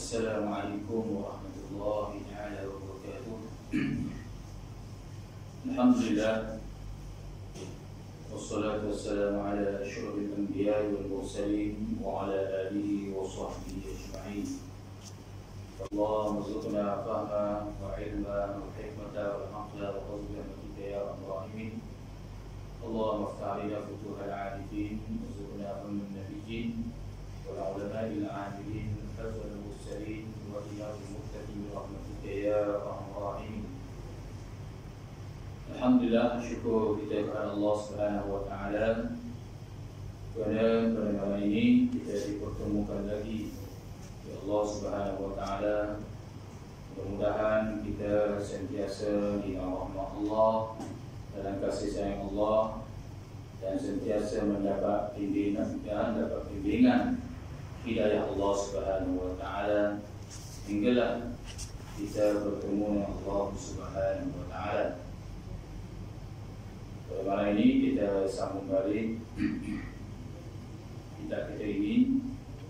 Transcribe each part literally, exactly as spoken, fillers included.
Assalamualaikum warahmatullahi taala wabarakatuh. Alhamdulillah, wassalatu wassalamu ala asyrafil anbiya'i wal mursalin wa ala alihi wa sahbihi ajma'in. Allahumma rzuqna fahma wa ilma wa hikmata wa aqla wa fadla rahmatika ya arhamar rahimin. Allahumma iftah lana futuhal 'arifin warzuqna fahman nabiyyin wal ulama'il 'amilin wal mursalin wa riyadil muttaqin bi rahmatika ya arhamar rahimin. Alhamdulillah, syukur kita kepada Allah Subhanahu wa taala kerana pada malam ini kita dipertemukan lagi oleh Allah Subhanahu wa taala. Mudah-mudahan kita sentiasa di rahmat Allah, dalam kasih sayang Allah, dan sentiasa mendapat bimbingan dan dapat bimbingan hidayah Allah Subhanahu wa taala hinggalah kita bertemu dengan Allah Subhanahu wa taala. Pada malam ini kita sambung balik kitab kita ini.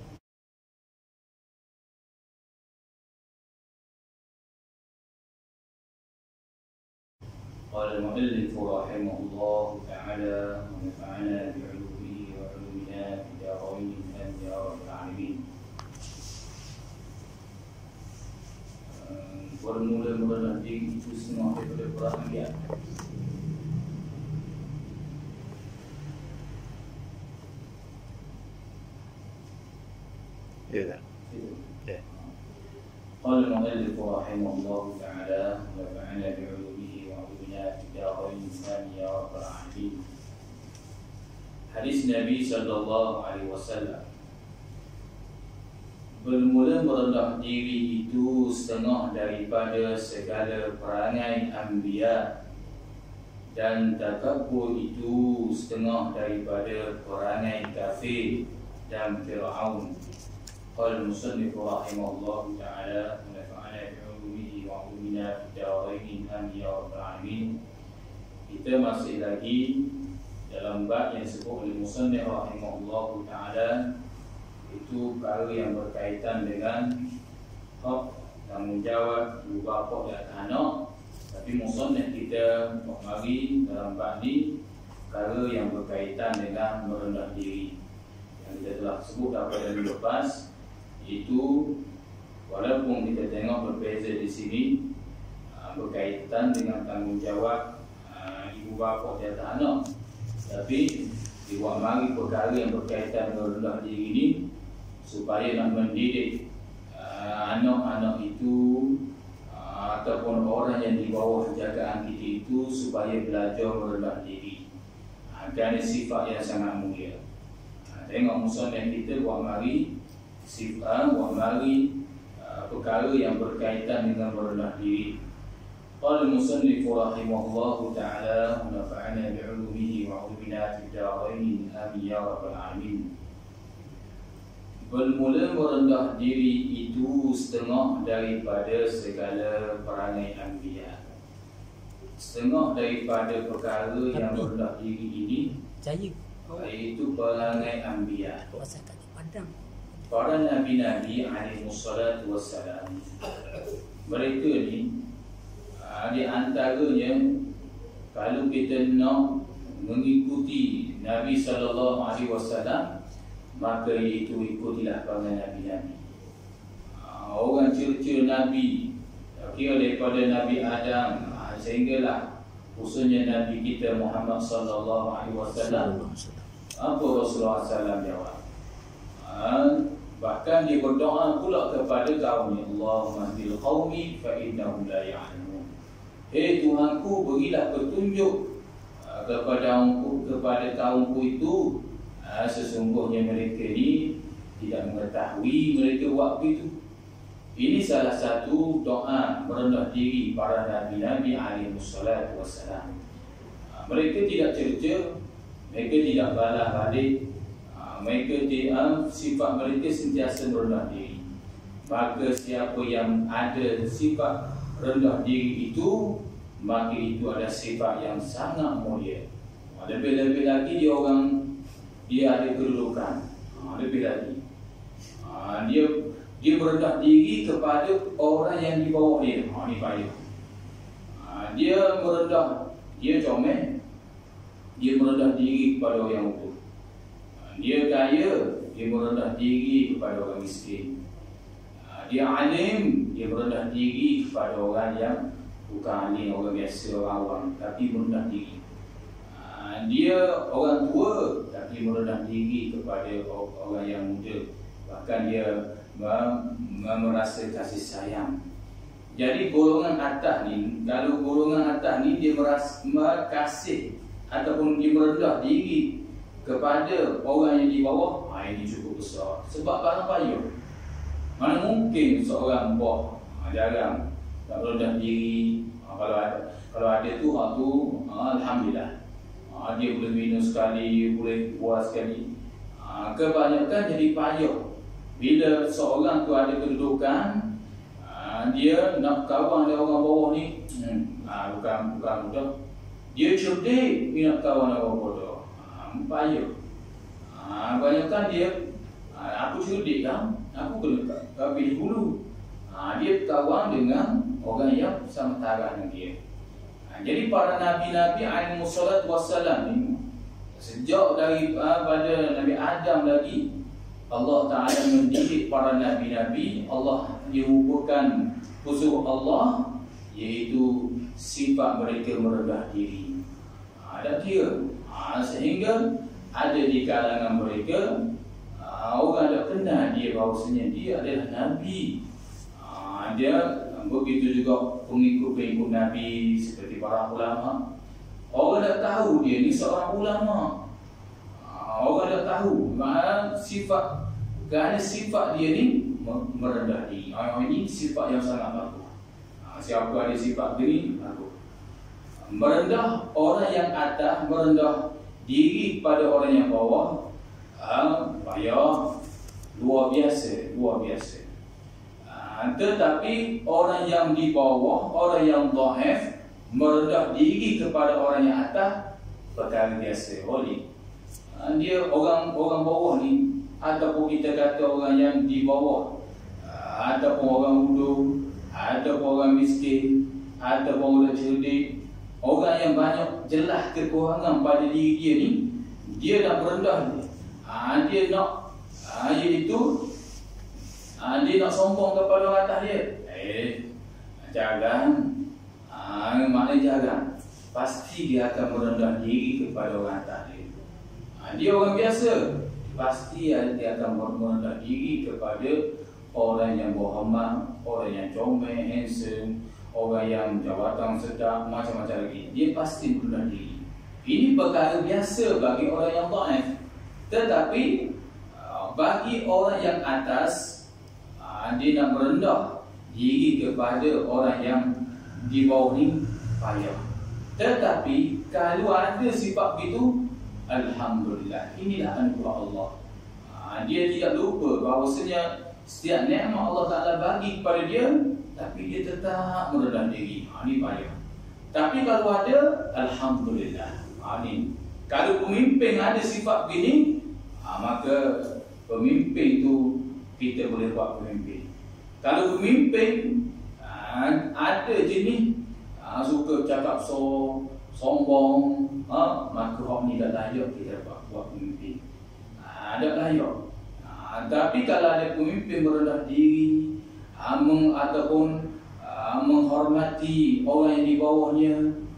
Qala al-mu'allif rahimahullah ta'ala wa nafa'ana bi'ulumihi wa 'ulumina fid darain amin ya rabbal alamin. Bermula-mula nanti itu semua daripada perang dia. إذا قال المؤلف رحمه الله تعالى ونفعنا بعلومه وعلومنا في الدارين آمين يا رب العالمين. Hadis Nabi sallallahu alaihi wasallam, bermula merendah diri itu setengah daripada segala perangai anbiya, dan takabbur itu setengah daripada perangai kafir dan Fir'aun. Qala al-musannif rahimahullah ta'ala wa nafa'ana bi'ulumihi wa 'ulumina fid darain amin ya rabbal alamin. Kita masih lagi dalam bab yang disebut oleh musannif rahimahullah ta'ala, itu perkara yang berkaitan dengan hak tanggungjawab ibu bapa dan anak. Tapi musannif kita mari dalam bab ni perkara yang berkaitan dengan merendah diri yang kita telah sebut pada minggu lepas. Itu walaupun kita tengok berbeza di sini berkaitan dengan tanggungjawab ibu bapa di atas anak, tapi dibuat mari perkara yang berkaitan dengan rendah diri ini supaya nak mendidik anak-anak itu ataupun orang yang di bawah jagaan kita itu supaya belajar merendah diri. Kerana sifat yang sangat mulia. Tengok musannif kita buat mari sifat buat mari uh, perkara yang berkaitan dengan merendah diri. Qala al-musannif rahimahullahu ta'ala wa nafa'ana bi'ulumihi wa 'ulumina fid darain amin ya rabbal alamin. Bermula merendah diri itu setengah daripada segala perangai anbiya. Setengah daripada perkara Tapi, yang merendah diri ini Saya iaitu perangai anbiya. Pasal kat Padang. Para nabi-nabi alaihi wassalatu wassalam, mereka ni di antaranya, kalau kita nak mengikuti Nabi sallallahu alaihi wasallam, maka itu ikutilah para nabi-nabi. Orang ciri-ciri nabi kira daripada Nabi Adam sehinggalah khususnya Nabi kita Muhammad sallallahu alaihi wasallam. Apa Rasulullah sallallahu alaihi wasallam jawab? Bahkan dia berdoa pula kepada kaumnya, Allahumma hdil qaumi fa innahum la ya'lamun. Hei Tuhanku, berilah petunjuk kepada aku, kepada kaumku itu, sesungguhnya mereka ni tidak mengetahui mereka waktu itu. Ini salah satu doa merendah diri para nabi-nabi alaihi wassalatu wassalam. Mereka tidak cerca, mereka tidak balas balik. Mereka dia, sifat mereka sentiasa merendah diri. Maka siapa yang ada sifat rendah diri itu, maka itu ada sifat yang sangat mulia. Lebih-lebih lagi dia orang, dia ada kedudukan. Lebih lagi dia dia merendah diri kepada orang yang di bawah dia. Ha, ni payah. Ha, dia merendah, dia comel, dia merendah diri kepada orang yang utuh. Ha, dia kaya, dia merendah diri kepada orang miskin. Ha, dia alim, dia merendah diri kepada orang yang bukan alim, orang biasa, orang awam, tapi merendah diri. Ha, dia orang tua, tapi merendah diri kepada orang yang muda. Bahkan dia merasa kasih sayang. Jadi golongan atas ni, kalau golongan atas ni dia merasa kasih ataupun dia merendah diri kepada orang yang di bawah, ha, ini cukup besar. Sebab barang payah. Mana mungkin seorang buat ha, jarang tak merendah diri. Ha, kalau ada kalau ada tu hak tu, ha, alhamdulillah. Ha, dia boleh minum sekali, boleh puas sekali. Ha, kebanyakan jadi payah. Bila seorang tu ada kedudukan, aa, dia nak kawan dengan orang bawah ni, hmm, aa, bukan bukan mudah. Dia cerdik, dia nak kawan dengan orang bodoh. Aa, payah. Aa, banyakkan dia, aa, aku cerdik kan, aku kena pilih dulu. Aa, dia kawan dengan orang yang sama taraf dengan dia. Aa, jadi para nabi-nabi alaihi wassalatu wassalam ni, sejak daripada Nabi Adam lagi, Allah Ta'ala mendidik para nabi-nabi. Allah diukurkan khusus Allah, iaitu sifat mereka merendah diri. Ada kira ha, sehingga ada di kalangan mereka ha, orang tak kenal dia bahawasanya dia adalah Nabi. ha, Dia begitu juga pengikut-pengikut Nabi seperti para ulama. Orang tak tahu dia ni seorang ulama. Orang dah tahu mana sifat, kerana sifat dia ni merendah diri. Orang ini sifat yang sangat bagus. Siapa ada sifat diri bagus. Merendah orang yang atas, merendah diri pada orang yang bawah, ah, payah, luar biasa, luar biasa. Ah, tetapi orang yang di bawah, orang yang dhaif, merendah diri kepada orang yang atas, perkara biasa. Boleh. Dia orang orang bawah ni, ataupun kita kata orang yang di bawah, ataupun orang bodoh, ataupun orang miskin, ataupun orang cerdik, orang yang banyak jelas kekurangan pada diri dia ni, dia nak merendah dia. Ha, dia nak ha, iaitu ha, dia nak sombong kepada orang atas dia. Eh, jangan. Ha, maknanya jangan. Pasti dia akan merendah diri kepada orang atas dia. Dia orang biasa, pasti dia akan merendah diri kepada orang yang berhormat, orang yang comel, handsome, orang yang jawatan sedap, macam-macam lagi. Dia pasti merendah diri. Ini perkara biasa bagi orang yang dhaif. Tetapi bagi orang yang atas, dia nak merendah diri kepada orang yang di bawah ni, payah. Tetapi kalau ada sifat begitu, alhamdulillah, inilah anugerah Allah. Ha, dia tidak lupa bahawasanya setiap nikmat Allah Ta'ala bagi kepada dia, tapi dia tetap merendah diri. Ha, ini payah. Tapi kalau ada, alhamdulillah. Ha, ini. Kalau pemimpin ada sifat begini, ha, maka pemimpin itu kita boleh buat pemimpin. Kalau pemimpin ha, ada jenis ha, suka cakap so sombong, ha, maka orang ni tak layak kita buat, buat pemimpin. Ha, tak layak. Ha, tapi kalau ada pemimpin merendah diri, ha, meng, ataupun ha, menghormati orang yang di bawahnya,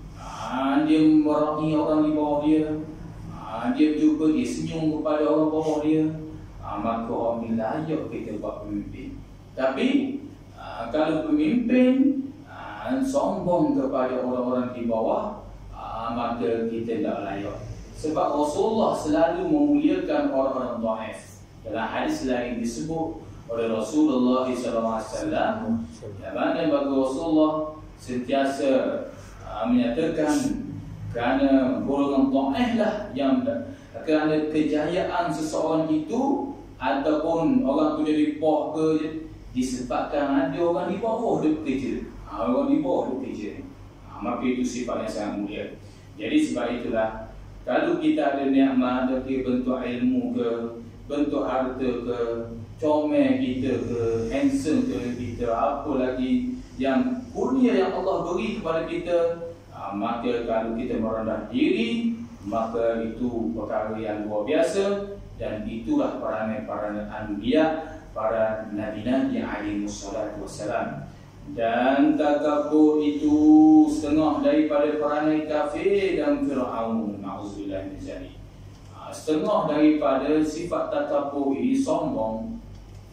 ha, dia merangi orang di bawah dia, ha, dia juga dia senyum kepada orang bawah dia, ha, maka orang ni layak kita buat pemimpin. Tapi ha, kalau pemimpin ha, sombong kepada orang-orang di bawah, maka kita tak layak. Sebab Rasulullah selalu memuliakan orang-orang dhaif. Dalam hadis lain disebut oleh Rasulullah sallallahu alaihi wasallam, yang mana bagi Rasulullah sentiasa uh, menyatakan kerana golongan dhaif lah yang kerana kejayaan seseorang itu ataupun orang tu jadi poh ke, disebabkan ada orang di bawah dia bekerja. Ha, orang di bawah dia bekerja. Ha, maka itu sifat yang sangat mulia. Jadi sebab itulah, kalau kita ada nikmat, ada bentuk ilmu ke, bentuk harta ke, comel kita ke, handsome ke kita, apa lagi yang kurnia yang Allah beri kepada kita, ha, maka kalau kita merendah diri, maka itu perkara yang luar biasa. Dan itulah perangai-perangai anbiya, para nabi-nabi alaihi wassalatu wassalam. Dan takabur itu setengah daripada perangai kafir dan Fir'aun, na'udzubillah min zalik. Setengah daripada sifat takabur ini, sombong,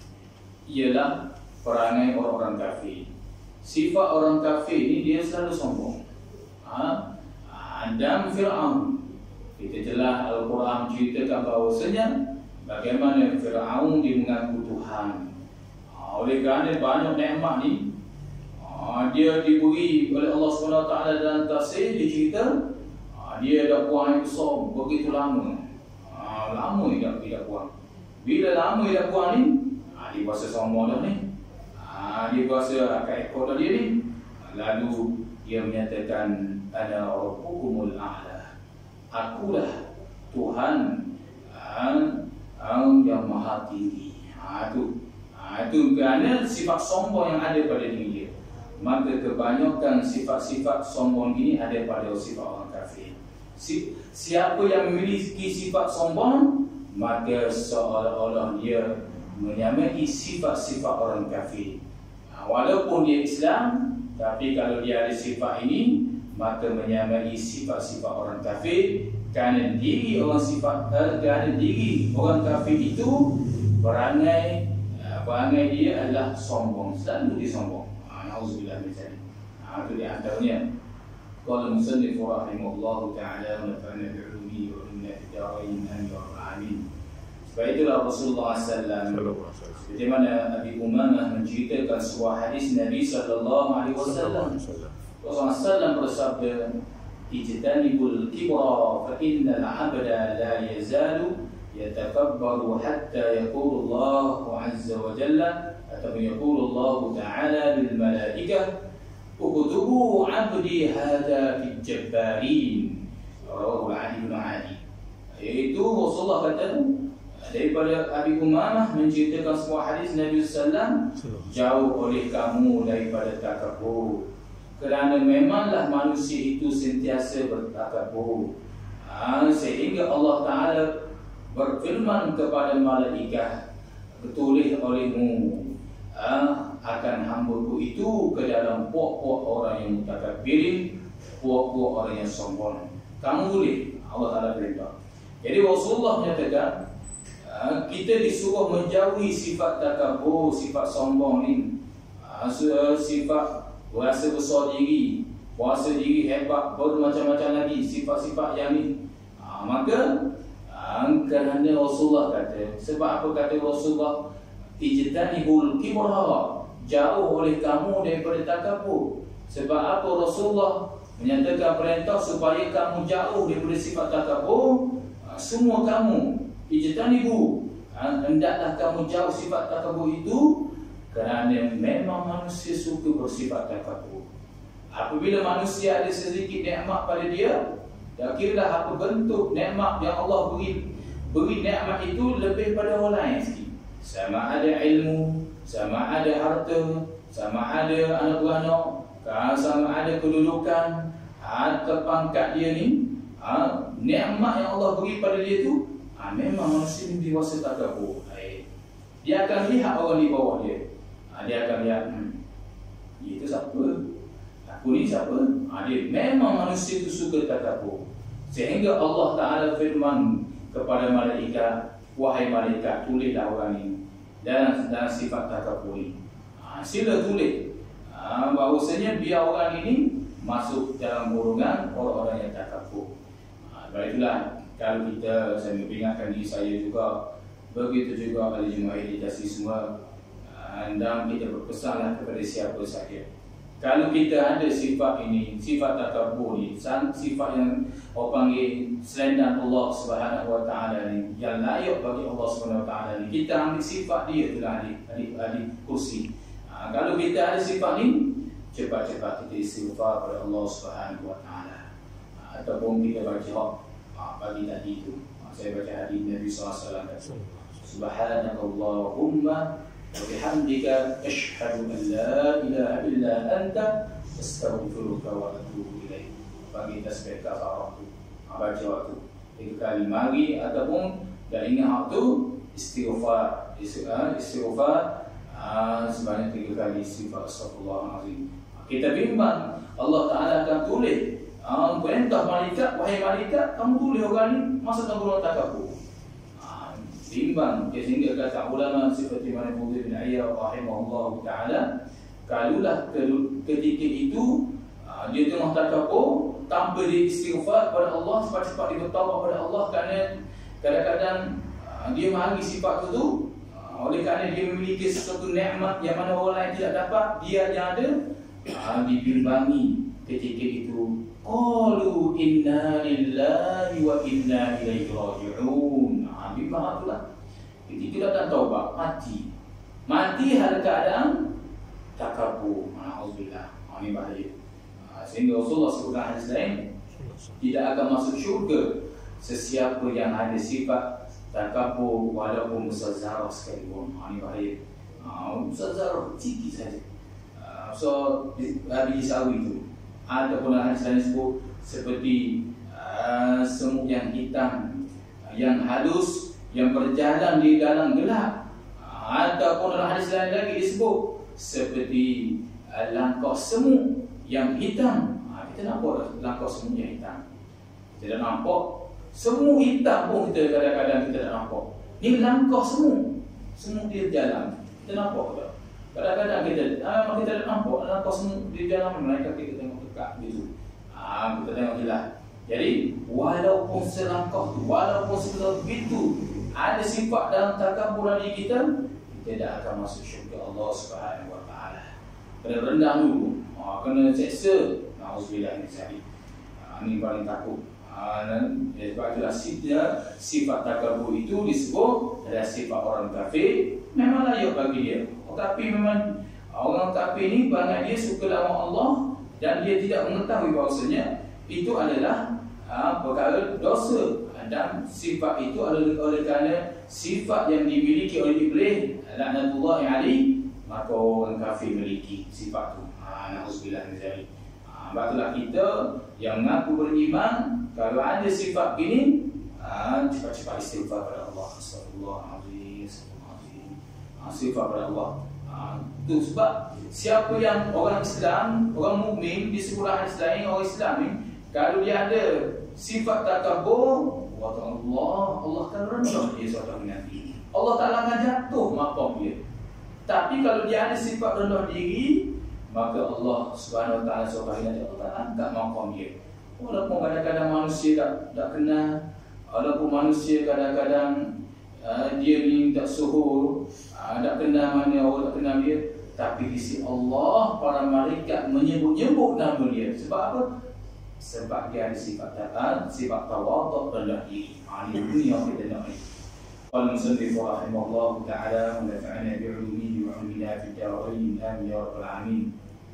ialah perangai orang-orang kafir. Sifat orang kafir ini dia selalu sombong. Ha? Dan Fir'aun, kita telah Al-Quran ceritakan bahawasanya bagaimana Fir'aun dia mengaku Tuhan. Ha, oleh kerana banyak nikmat ni, ha, dia diberi oleh Allah subhanahu wa taala dalam tafsir, dia cerita ha, dia dah buang air besar begitu lama. Ha, lama dia tidak buang. Bila lama dia buang ni, ha, dia berasa sombong dah ni. Ha, dia berasa akan ekor dah dia ni. Lalu dia menyatakan ana rabbukumul a'la. Akulah Tuhan uh, uh, yang maha tinggi. Ha, itu ha, itu kerana sifat sombong yang ada pada diri dia. Maka kebanyakan sifat-sifat sombong ini ada pada sifat orang kafir. Si, siapa yang memiliki sifat sombong, maka seolah-olah dia menyamai sifat-sifat orang kafir. Ha, walaupun dia Islam, tapi kalau dia ada sifat ini, maka menyamai sifat-sifat orang kafir. Kerana diri orang sifat uh, kerana diri orang kafir itu perangai uh, perangai dia adalah sombong, selalu dia sombong. Na'udzubillah min zalik. Itu di antaranya. Qala musannif rahimahullahu ta'ala wa nafa'ana bi'ulumihi wa ulumna fid darain amin ya rabbal alamin. Sebab itulah Rasulullah sallallahu alaihi wasallam, seperti mana Abi Umamah menceritakan sebuah hadis Nabi sallallahu alaihi wasallam. Rasulullah sallallahu alaihi wasallam bersabda, ijtanibul kibra fa innal 'abda la yazalu yatakabbaru hatta yaqulu Allahu 'azza wa jalla, atau yaqulu Allahu ta'ala lil malaikah uktubu 'abdi hadha fil jabbarin. Rawahu Ali bin Ali. Iaitu Rasulullah kata daripada Abi Umamah menceritakan sebuah hadis Nabi sallallahu alaihi wasallam, jauh oleh kamu daripada takabur, kerana memanglah manusia itu sentiasa bertakabur. Ha, sehingga Allah Ta'ala berfirman kepada malaikat, bertulis olehmu ha, akan hamba-Ku itu ke dalam puak-puak orang yang mutakabbirin, puak-puak orang yang sombong. Kamu boleh, Allah Ta'ala perintah. Jadi Rasulullah menyatakan ha, kita disuruh menjauhi sifat takabur, sifat sombong ni, ha, sifat rasa besar diri, kuasa diri hebat, bermacam-macam lagi sifat-sifat yang ni. Ha, maka ha, kerana Rasulullah kata, sebab apa kata Rasulullah, ijtanibul kibra, jauh oleh kamu daripada takabur. Sebab apa Rasulullah menyatakan perintah supaya kamu jauh daripada sifat takabur? Ha, semua kamu ijtanibu, ha, hendaklah kamu jauh sifat takabur itu. Kerana memang manusia suka bersifat takabur. Apabila manusia ada sedikit nikmat pada dia, dah kiralah apa bentuk nikmat yang Allah beri, beri nikmat itu lebih pada orang lain sikit. Sama ada ilmu, sama ada harta, sama ada anak beranak, sama ada kedudukan, atau pangkat dia ni, ha, nikmat yang Allah beri pada dia tu, ha, memang manusia ni diwasa takabur. Dia akan lihat orang di bawah dia. Dia akan lihat, hmm, itu siapa? Aku ni siapa? Ha, dia memang manusia itu suka takabur. Sehingga Allah Ta'ala firman kepada malaikat, wahai malaikat, tulislah orang ini dan, dan sifat takabur ini. Ha, sila tulis ha, bahawasanya biar orang ini masuk dalam golongan orang-orang yang takabur. Ha, sebab itulah kalau kita, saya mengingatkan diri saya juga, begitu juga ahli jemaah editasi semua, dan kita berpesanlah kepada siapa saja, kalau kita ada sifat ini, sifat takabur ni, sifat yang orang panggil selain Allah Subhanahu Wa Taala ni, yang layak bagi Allah Subhanahu Wa Taala ni, kita ambil sifat dia tu lah, adik, adik, adik kursi. Ha, kalau kita ada sifat ni, cepat-cepat kita istighfar kepada Allah Subhanahu Wa Taala. Ha, ataupun kita baca ha, pagi tadi tu, ha, saya baca hadis Nabi sallallahu alaihi wasallam. Subhanakallahumma wa bihamdika asyhadu an la ilaha illa anta astaghfiruka wa atubu ilaik. Bagi tasbih kafarah tu, baca waktu tiga kali mari ataupun dah ingat waktu istighfar, istighfar sebanyak tiga kali istighfar astagfirullahalazim. Kita bimbang Allah Taala akan tulis uh, perintah malaikat, wahai malaikat kamu tulis orang ni masa tanggulan takabur. Uh, bimbang okay, sehingga kata ulama seperti mana Fudhil bin Iyad rahimahullah taala, kalulah ketika itu uh, dia tengah takabur tanpa dia istighfar kepada Allah, cepat-cepat dia bertaubat kepada Allah, kerana kadang-kadang uh, dia menghargai sifat itu uh, oleh kerana dia memiliki sesuatu nikmat yang mana orang lain tidak dapat, dia yang ada. uh, dibimbangi ketika itu, qalu inna lillahi wa inna ilaihi raji'un. uh, bimbang itulah ketika datang taubat, mati mati dalam keadaan takabur. Alhamdulillah, uh, ini bahaya. Sehingga Rasulullah sebutkan hadis lain, tidak akan masuk syurga sesiapa yang ada sifat takabur walaupun musazzarah sekalipun. Ini bahaya. Musazzarah sikit saja. So Nabi Isawi itu ataupun hadis lain sebut seperti uh, semut yang hitam, yang halus, yang berjalan di dalam gelap. Ataupun hadis lain lagi disebut seperti uh, langkah semut yang hitam. Ha, kita nampak langkah semut yang hitam. Kita dah nampak semut hitam pun kita kadang-kadang kita tak nampak. Ni langkah semut. Semut dia jalan. Kita nampak tak? Kadang-kadang kita ah, kita tak nampak langkah semut dia jalan, mereka kita tengok dekat gitu. Ah, kita tengok jelas. Jadi walaupun selangkah tu, walaupun sebegitu ada sifat dalam takabur diri kita, kita tidak akan masuk syurga Allah Subhanahu wa taala. Kena rendah dulu. Ha, kena seksa. Na'udzubillah min zalik. Ha, ini paling takut. Ha, dan ya, sebab itulah sifat, sifat takabur itu disebut adalah sifat orang kafir. Memang layak bagi dia. Tetapi memang orang kafir ini banyak dia suka nama Allah dan dia tidak mengetahui bahawasanya itu adalah ha, perkara dosa. Dan sifat itu adalah oleh kerana sifat yang dimiliki oleh iblis, laknatullahi alaihi, maka orang kafir memiliki sifat itu. Na'udzubillah min zalik. Ha, itulah kita yang mengaku beriman, kalau ada sifat ini, ha, cepat-cepat istighfar kepada Allah. Astagfirullahalazim, astagfirullahalazim. Ha, istighfar kepada Allah. Ha, itu sebab siapa yang orang Islam, orang mukmin di sekolah hadis lain, orang Islam ni, kalau dia ada sifat takabur, Allah, Allah akan rendah dia suatu hari nanti. Allah Ta'ala akan jatuh maqam dia. Tapi kalau dia ada sifat rendah diri, maka Allah Subhanahu wa taala suatu hari nanti Allah Ta'ala angkat maqam dia. Walaupun kadang-kadang manusia tak tak kenal, walaupun manusia kadang-kadang uh, dia ni tak suhur, uh, tak kenal mana orang, tak kenal dia, tapi di sisi Allah para malaikat menyebut-nyebut nama dia. Sebab apa? Sebab dia ada sifat taat, sifat tawaduk, rendah diri. Ini dunia kita nak ni. Qala musannif rahimahullah ta'ala wa nafa'ana bi'ulumihi wa 'ilmihi fid darain amin ya rabbal alamin.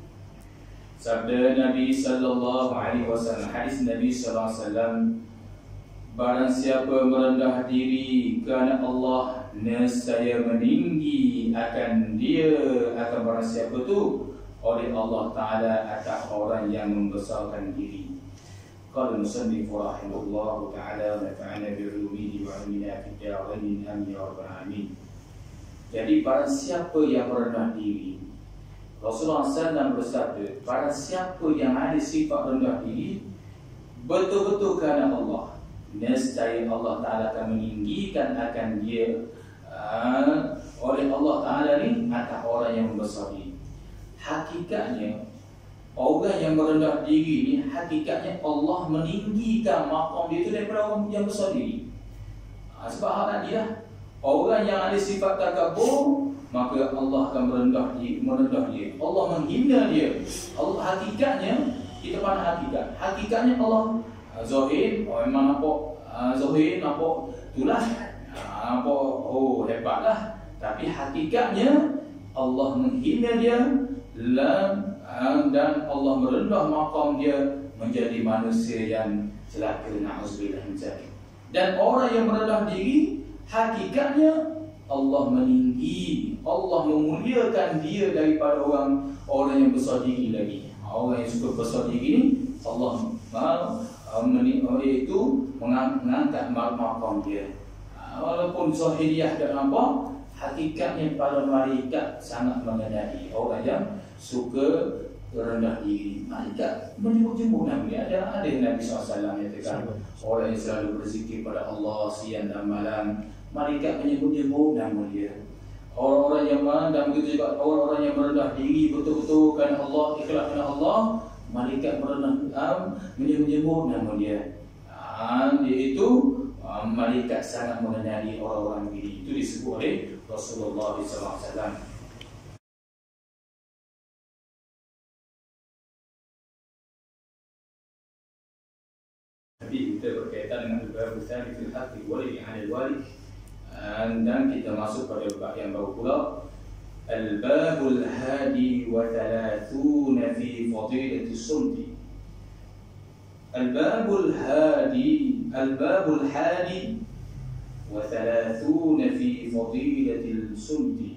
Sabda Nabi sallallahu alaihi wasallam, hadis Nabi sallallahu alaihi wasallam, barang siapa merendah diri kerana Allah, nescaya meninggi akan dia, akan barang siapa tu oleh Allah Ta'ala atas orang yang membesarkan diri. Qala musannif rahimahullah ta'ala nafa'ana bi'ulumihi wa 'ilmihi fid darain amin ya rabbal alamin. Jadi barang siapa yang merendah diri, Rasulullah sallallahu alaihi wasallam bersabda, barang siapa yang ada sifat rendah diri betul-betul kerana Allah, nescaya Allah Ta'ala akan meninggikan akan dia uh, oleh Allah Ta'ala ni atas orang yang membesar diri. Hakikatnya orang yang merendah diri ni, hakikatnya Allah meninggikan maqam dia tu daripada orang yang besar diri. Ha, sebab hal tadi lah, orang yang ada sifat takabur, maka Allah akan merendah dia, merendah dia. Allah menghina dia. Allah hakikatnya, kita pandang hakikat. Hakikatnya Allah zahir, oh, memang nampak uh, zahir, nampak itulah, uh, nampak oh hebatlah. Tapi hakikatnya Allah menghina dia dan Allah merendah maqam dia menjadi manusia yang celaka. Na'udzubillah min zalik. Dan orang yang merendah diri, hakikatnya Allah meninggi, Allah memuliakan dia daripada orang orang yang besar diri lagi. Orang yang suka besar diri ni, Allah mahu iaitu mengangkat maqam dia. Walaupun zahiriah tak nampak, hakikatnya para malaikat sangat mengenali orang yang suka rendah diri. Malaikat menyebut-nyebut nama dia. Ada ada Nabi sallallahu alaihi wasallam katakan orang yang selalu berzikir pada Allah siang dan malam, malaikat menyebut-nyebut nama dia. Orang-orang yang mana dan begitu juga orang-orang yang merendah diri betul-betul kerana Allah, ikhlas kerana Allah, malaikat merendah menyebut-nyebut nama dia. Ha, iaitu malaikat sangat mengenali orang-orang begini. Itu disebut oleh Rasulullah sallallahu alaihi wasallam. Tapi kita berkaitan dengan beberapa besar di hati wali yang ada wali. Dan kita masuk pada bab yang baru pula, Al-Babul Hadi wa Thalathuna fi Fadilati Sumti. Al-Babul Hadi, Al-Babul Hadi wa Thalathuna fi Fadilati Sumti.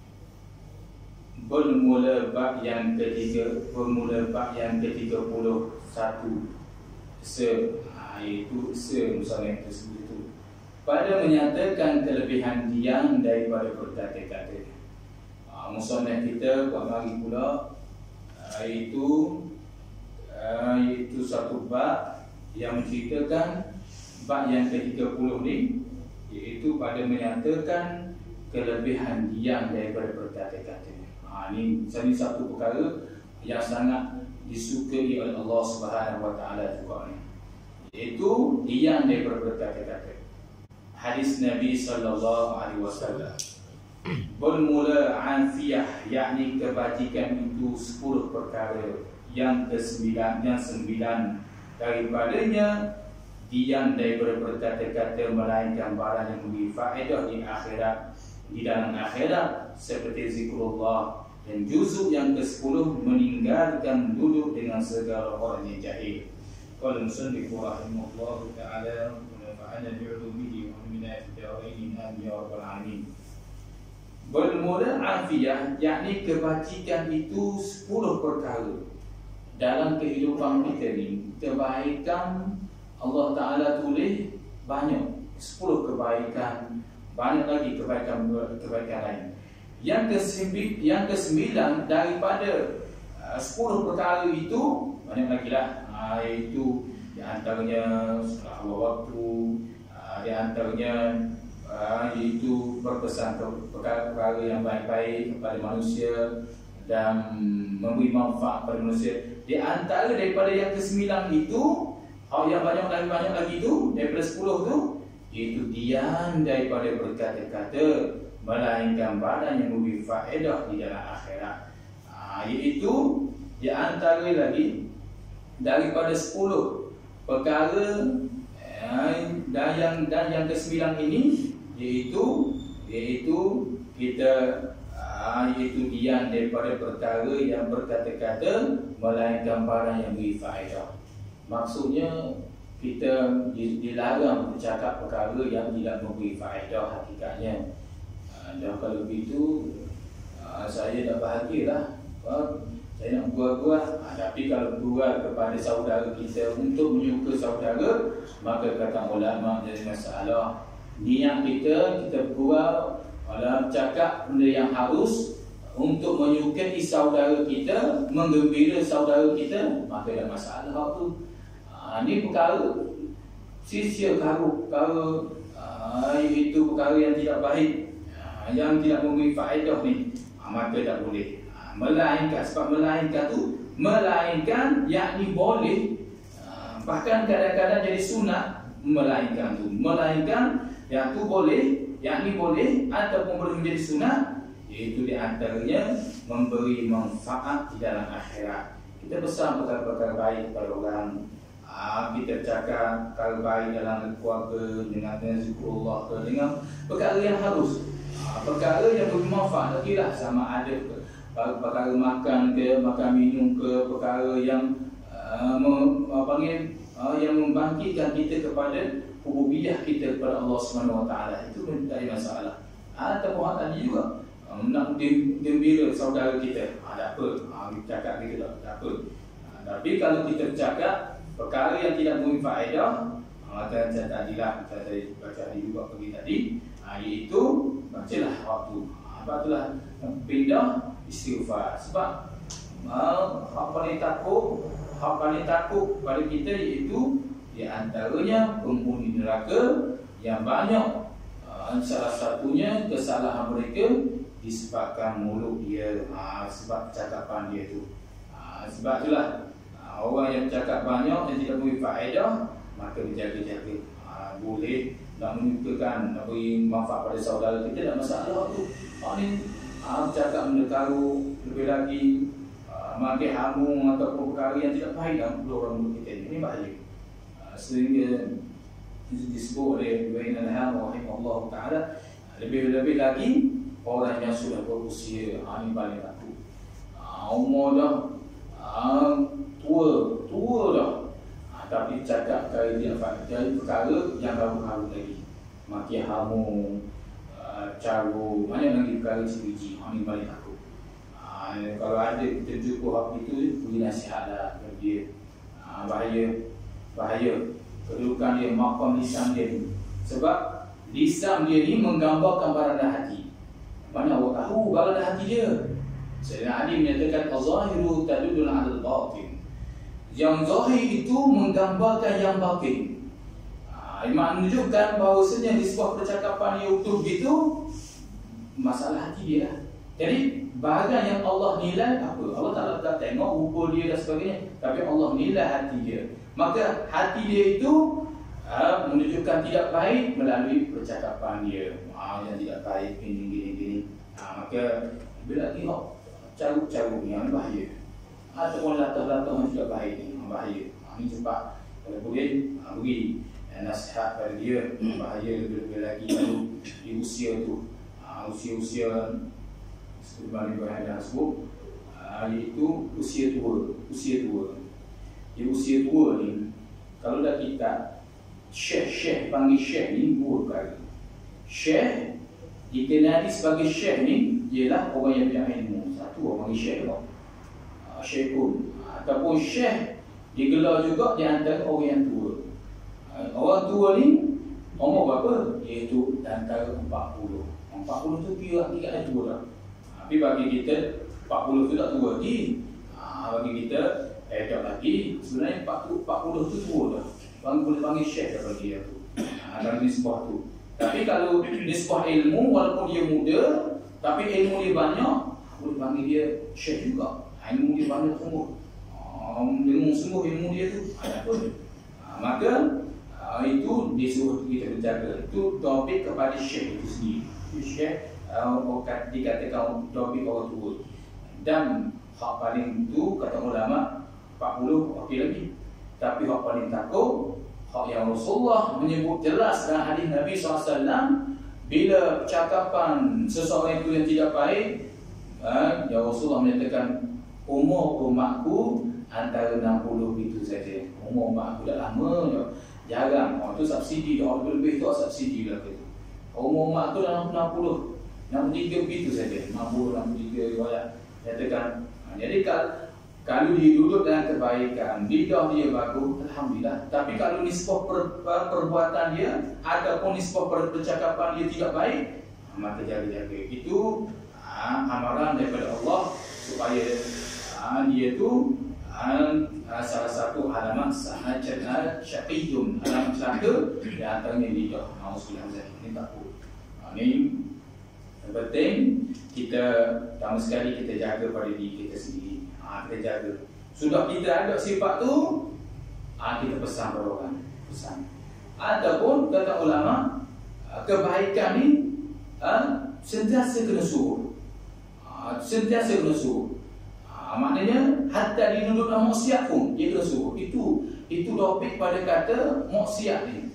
Bermula bab yang ketiga, bermula bab yang ketiga puluh satu. Se, iaitu se musannaf tersebut itu pada menyatakan kelebihan diam daripada berkata-kata. Uh, musannaf kita buat mari pula uh, iaitu uh, iaitu satu bab yang menceritakan bab yang ke tiga puluh ni, iaitu pada menyatakan kelebihan diam daripada berkata-kata. Ha, ini ini satu perkara yang sangat disukai oleh Allah Subhanahu Wa Taala juga ni, iaitu diam daripada berkata-kata. Hadis Nabi sallallahu alaihi wasallam bermula afiyah, yakni kebajikan itu sepuluh perkara, yang kesembilan yang sembilan daripadanya diam daripada berkata-kata melainkan barang yang memberi faedah di akhirat, di dalam akhirat, seperti zikrullah. Dan juzuk yang kesepuluh meninggalkan duduk dengan segala orang yang jahil. Qala musannif rahimahullah ta'ala wa nafa'ana bi'ulumihi wa minat da'waini amin ya rabbal alamin. Bermula afiyah, yakni kebajikan itu sepuluh perkara dalam kehidupan kita ni. Kebaikan Allah Ta'ala tulis banyak, sepuluh kebaikan, banyak lagi kebaikan kebaikan lain. Yang kesembilan, yang kesembilan daripada uh, sepuluh perkara itu banyak lagi lah. Uh, itu di antaranya setelah waktu, uh, di antaranya uh, itu berpesan perkara-perkara yang baik-baik kepada manusia dan memberi manfaat kepada manusia. Di antara daripada yang kesembilan itu, oh, yang banyak lagi banyak lagi itu daripada sepuluh tu, itu diam daripada berkata-kata melainkan barang yang memberi faedah di dalam akhirat. Ha, iaitu di antara lagi daripada sepuluh perkara eh, dan yang dan yang kesembilan ini, iaitu iaitu kita uh, iaitu diam daripada perkara yang berkata-kata melainkan barang yang memberi faedah. Maksudnya kita dilarang bercakap perkara yang tidak memberi faedah hakikatnya. Dan kalau begitu uh, saya dah bahagialah. uh, Saya nak buat-buat, uh, tapi kalau buat kepada saudara kita untuk menyuka saudara, maka kata ulama jadi masalah. Niat kita, kita buat dalam cakap benda yang harus untuk menyukai saudara kita, menggembira saudara kita, maka ada masalah tu. uh, Ini perkara sia-sia, perkara, perkara uh, itu perkara yang tidak baik, yang tidak memberi faedah ni, ha, maka tak boleh. Ha, melainkan, sebab melainkan tu, melainkan yakni boleh, ha, bahkan kadang-kadang jadi sunat. Melainkan tu, melainkan yang tu boleh, yakni boleh ataupun boleh menjadi sunat, iaitu di antaranya memberi manfaat di dalam akhirat. Kita besar perkara-perkara baik kepada orang, ha, kita cakap perkara baik dalam keluarga, dengan zikrullah ke, dengan perkara yang harus, perkara yang bermanfaat lagi lah, sama ada perkara makan ke, makan minum ke, perkara yang uh, panggil uh, yang membangkitkan kita kepada rububiyah kita kepada Allah Subhanahu Wa Taala, itu tak ada masalah. Ataupun hak tadi juga uh, nak gembira saudara kita, ha, tak apa, ha, kita cakap kita tak, tak apa. Ha, tapi kalau kita cakap perkara yang tidak memberi faedah, macam saya tadilah, saya tadi baca tadi juga pergi tadi, ha, iaitu bacalah waktu. Ha, sebab itulah pindah istighfar. Sebab uh, hak paling takut, hak paling takut pada kita iaitu di antaranya penghuni neraka yang banyak. Uh, salah satunya kesalahan mereka disebabkan mulut dia, ha, sebab cakapan dia tu. Ha, sebab itulah ha, orang yang cakap banyak yang tidak memberi faedah, maka berjaga-jaga. Ha, boleh nak menyukakan, nak beri manfaat pada saudara kita, tak masalah tu. Ha, ni ha, cakap benda karuk, lebih lagi ha, makin hamung ataupun perkara yang tidak baik dalam orang mulut kita. Ini bahaya. Ha, sehingga disebut oleh Ibn Al-Ham rahimahullah ta'ala, lebih-lebih lagi orang yang sudah berusia, ha, ini paling takut. Ha, umur dah ha, tua, tua dah, ha, tapi cakap perkara tidak faedah, perkara yang baru-baru lagi, makin hamung, uh, carut, banyak lagi perkara sebiji. Ha, ini paling takut. Ha, kalau ada kita jumpa hak itu, beri nasihatlah kepada dia. Ha, bahaya, bahaya kedudukan dia, makam lisan dia ni. Sebab lisan dia ni menggambarkan barang hati. Mana awak tahu barang hati dia? Sayyidina Ali menyatakan az-zahiru tadullu 'ala al-batin. Yang zahir itu menggambarkan yang batin. Ha, menunjukkan bahawasanya di sebuah percakapan yang utuh itu masalah hati dia lah. Jadi bahagian yang Allah nilai apa? Allah tak nak tengok rupa dia dan sebagainya, tapi Allah nilai hati dia. Maka hati dia itu uh, menunjukkan tidak baik melalui percakapan dia, uh, yang tidak baik, gini gini gini. Uh, maka bila tengok carut-carut ni, ini bahaya. Ataupun latah-latah yang tidak baik ni, bahaya. Uh, ini cepat kalau boleh uh, beri uh, nasihat pada dia. Bahaya lebih-lebih lagi di usia tu, uh, usia-usia seperti mana Ibrahim dah sebut, uh, iaitu usia tua, usia tua. Di usia tua ni, kalau dah kita syekh-syekh, panggil syekh ni dua kali. Syekh dikenali sebagai syekh ni ialah orang yang punya ilmu. Satu orang panggil syekh lah, uh, syekhun. Ataupun syekh digelar juga di antara orang yang tua. uh, Orang tua ni umur berapa? Iaitu antara empat puluh. Empat puluh tu kira tidak tua dah. Tapi bagi kita empat puluh tu tak tua lagi. uh, Bagi kita Eh tak lagi, sebenarnya empat puluh tu tua dah. Bang boleh panggil syekh dah bagi dia tu. Ha, dalam nisbah tu. Tapi kalau nisbah ilmu, walaupun dia muda, tapi ilmu dia banyak, boleh panggil dia syekh juga. Ha, ilmu dia banyak sungguh. Ha, ilmu sungguh ilmu dia tu. Ha, apa? Ha, maka ha, itu disuruh kita berjaga. Itu topik kepada syekh itu sendiri. Itu syekh uh, dikatakan topik orang tua. Dan hak paling itu kata ulama empat puluh okey lagi. Tapi hak paling takut, hak yang Rasulullah menyebut jelas dalam hadis Nabi sallallahu alaihi wasallam, bila percakapan seseorang itu yang tidak baik, ha, ya Rasulullah menyatakan umur umatku antara enam puluh itu saja. Umur umatku dah lama, jarang. Oh, itu subsidi, orang lebih tu subsidi lah tu. Umur umatku dalam enam puluh, enam puluh tiga begitu saja. enam puluh, enam puluh tiga riwayat nyatakan. Ha, jadi kalau Kalau dia duduk dengan kebaikan, lidah dia bagus, alhamdulillah. Tapi kalau nisbah per, per, perbuatan dia ataupun nisbah per, percakapan dia tidak baik, maka jaga-jaga. Itu ha, amaran daripada Allah supaya ha, dia tu ha, salah satu alamat sahaja syaqiyun, alamat celaka di antaranya lidah. Nauzubillah, ini takut. Ha, ini penting kita pertama sekali kita jaga pada diri kita sendiri. Ha, kita jaga. Sudah kita ada sifat tu, ha, kita pesan pada orang, pesan. Ataupun kata ulama, kebaikan ni ha, sentiasa kena suruh, ha, sentiasa kena suruh. Ha, maknanya hatta dia duduk dalam maksiat pun dia kena suruh. Itu itu topik pada kata maksiat ni.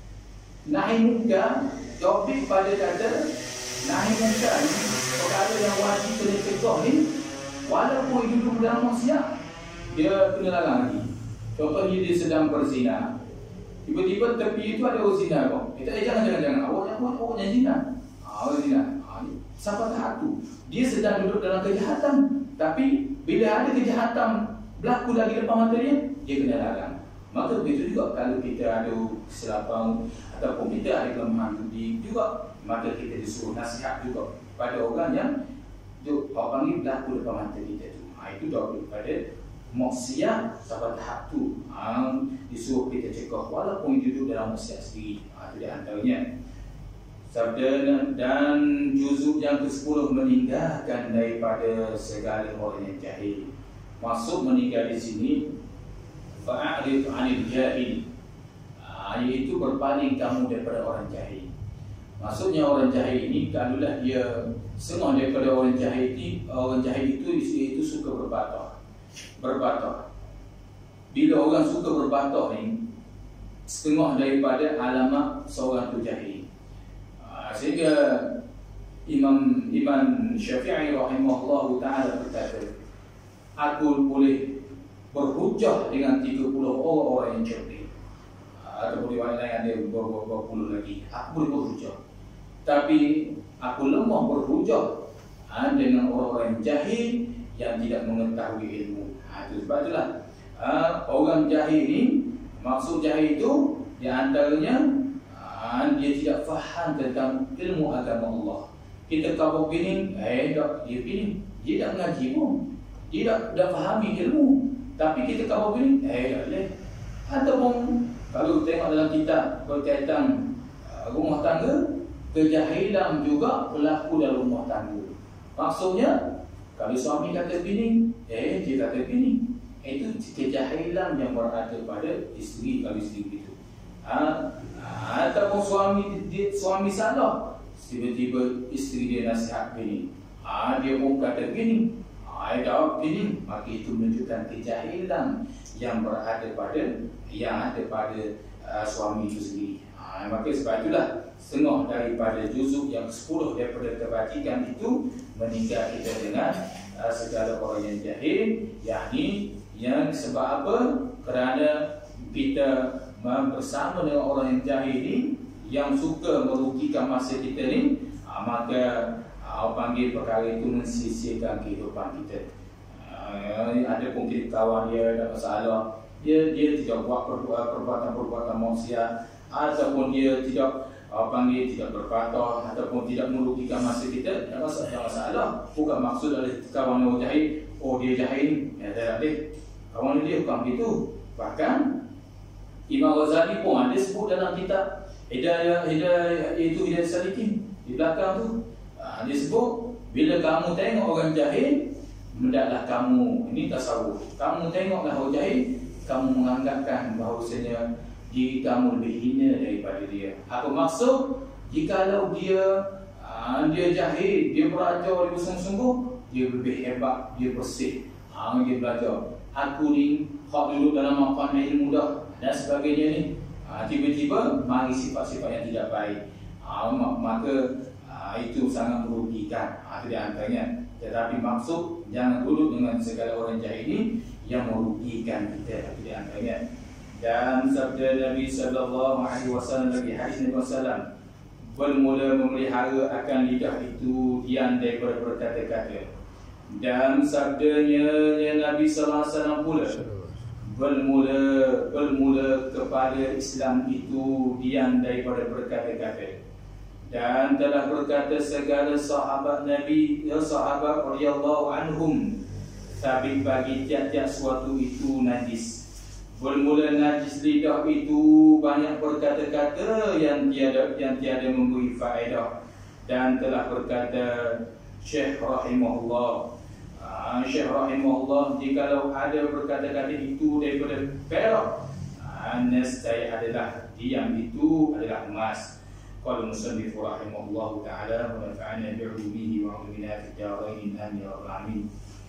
Nahi munkar, topik pada kata nahi munkar ni, perkara yang wajib kena cegah ni. Walaupun dia duduk dalam maksiat, dia kena larang lagi. Contohnya dia sedang berzina, tiba-tiba tepi itu ada orang zina kau. Kita eh, jangan jangan jangan awak yang awak awak yang zina. Ha, Ah, zina. Ah, siapa tahu dia sedang duduk dalam kejahatan, tapi bila ada kejahatan berlaku lagi depan mata dia, dia kena larang. Maka begitu juga kalau kita ada kesilapan ataupun kita ada kelemahan budi juga, maka kita disuruh nasihat juga pada orang yang duk apa panggil berlaku depan mata kita tu. Ha, itu dah daripada maksiat sampai tahap tu. Ha, disuruh kita cegah walaupun duduk dalam maksiat sendiri. Ha, itu di antaranya. Sabda dan juzuk yang kesepuluh meninggalkan daripada segala orang yang jahil. Maksud meninggal di sini fa'arid 'anil jahil. Ha, iaitu berpaling kamu daripada orang jahil. Maksudnya orang jahil ini kalaulah dia setengah daripada orang jahil ini, orang jahil itu itu suka berbatah. Berbatah. Bila orang suka berbatah ni, setengah daripada alamat seorang tu jahil. Ha, sehingga Imam Imam Syafi'i rahimahullahu taala berkata, aku boleh berhujah dengan tiga puluh orang-orang yang cerdik. Ataupun riwayat lain ada beberapa puluh lagi. Aku boleh berhujah. Tapi aku lemah berhujah ha, dengan orang-orang yang jahil yang tidak mengetahui ilmu. Ha, itu sebab itulah ha, orang jahil ni, maksud jahil itu di antaranya ha, dia tidak faham tentang ilmu agama Allah. Kita kau begini, eh tak dia begini, dia tak mengaji pun, dia tak, tak fahami ilmu. Tapi kita kau begini, eh tak boleh. Ataupun kalau tengok dalam kitab berkaitan uh, rumah tangga, kejahilan juga berlaku dalam rumah tangga. Maksudnya, kalau suami kata bini, eh dia kata bini, itu kejahilan yang berada pada isteri kalau isteri itu. Ha, ataupun suami dia, suami salah, tiba-tiba isteri dia nasihat bini, ha, dia pun kata bini, ha, jawab bini, maka itu menunjukkan kejahilan yang berada pada yang ada pada uh, suami itu sendiri. Ha, maka sebab itulah setengah daripada juzuk yang kesepuluh daripada kebajikan itu meninggal kita dengan uh, segala orang yang jahil, yakni yang sebab apa? Kerana kita bersama dengan orang yang jahil ni yang suka merugikan masa kita ni, uh, maka uh, panggil perkara itu mensisihkan kehidupan kita. Uh, ada pun kita kawan dia ada masalah, dia dia tidak buat perbuatan-perbuatan maksiat, ataupun dia tidak uh, panggil tidak berpatah, ataupun tidak merugikan masa kita, tak masalah, tak masalah. Bukan maksud oleh kawan orang jahil, oh dia jahil, ya tak ada. Kawan dia bukan begitu. Bahkan Imam Ghazali pun ada sebut dalam kitab Hidayah, Hidayah itu Hidayah Salikin di belakang tu, uh, dia sebut bila kamu tengok orang jahil, hendaklah kamu, ini tasawuf, kamu tengoklah orang jahil, kamu menganggapkan bahawasanya diri kamu lebih hina daripada dia. Apa maksud? Jikalau dia aa, dia jahil, dia belajar, dia bersungguh-sungguh, dia lebih hebat, dia bersih, aa, dia belajar. Aku ni hak duduk dalam maqam ilmu dah dan sebagainya ni, aa, tiba-tiba mari sifat-sifat yang tidak baik, aa, maka aa, itu sangat merugikan. Itu di antaranya. Tetapi maksud jangan duduk dengan segala orang jahil ini yang merugikan kita. Itu di antaranya. Dan sabda Nabi sallallahu alaihi wasallam lagi, hadis Nabi sallallahu alaihi wasallam, bermula memelihara akan lidah itu diam daripada berkata-kata. Dan sabdanya Nabi sallallahu alaihi wasallam pula, bermula bermula kepada Islam itu diam daripada berkata-kata. Dan telah berkata segala sahabat Nabi, ya sahabat radhiyallahu anhum, tapi bagi tiap-tiap suatu itu najis. Bermula najis lidah itu banyak berkata-kata yang tiada yang tiada memberi faedah. Dan telah berkata Syekh rahimahullah, uh, Syekh rahimahullah, jikalau ada berkata-kata itu daripada perak, uh, nescaya adalah diam itu adalah emas. Qala musannif rahimahullah taala wa nafa'ana bi'ulumihi wa 'ulumina fid darain amin ya rabbal alamin.